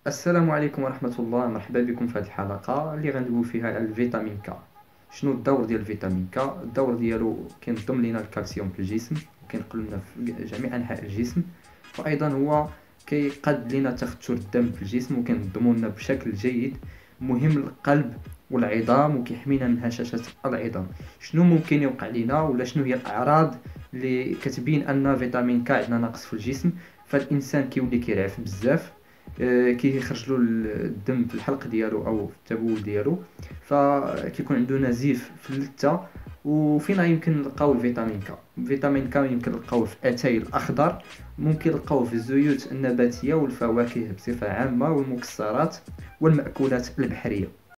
السلام عليكم ورحمة الله. مرحبا بكم في هذه الحلقة اللي غندويو فيها على الفيتامين كا. شنو الدور ديال الفيتامين كا؟ الدور ديالو كينظم لنا الكالسيوم في الجسم وكينقل لنا في جميع أنحاء الجسم، وأيضا هو كيقاد لنا تخثر الدم في الجسم وكينظمو لنا بشكل جيد. مهم للقلب والعظام وكيحمينا من هشاشة العظام. شنو ممكن يوقع لنا ولا شنو هي الأعراض اللي كتبين أن فيتامين كا عندنا نقص في الجسم؟ فالإنسان كيولي كيرعف بزاف، كيخرج له الدم في الحلق ديالو او في التبول ديالو، فكيكون عنده نزيف في اللثه. وفينا يمكن نلقاو الفيتامين كا؟ الفيتامين كا يمكن نلقاوه في اتاي الاخضر، ممكن نلقاوه في الزيوت النباتيه والفواكه بصفه عامه والمكسرات والمأكولات البحريه.